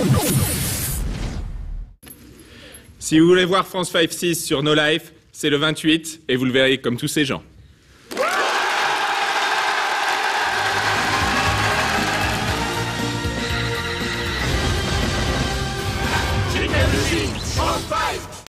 Si vous voulez voir France 5-6 sur No Life, c'est le 28 et vous le verrez comme tous ces gens. Généalogie, France 5!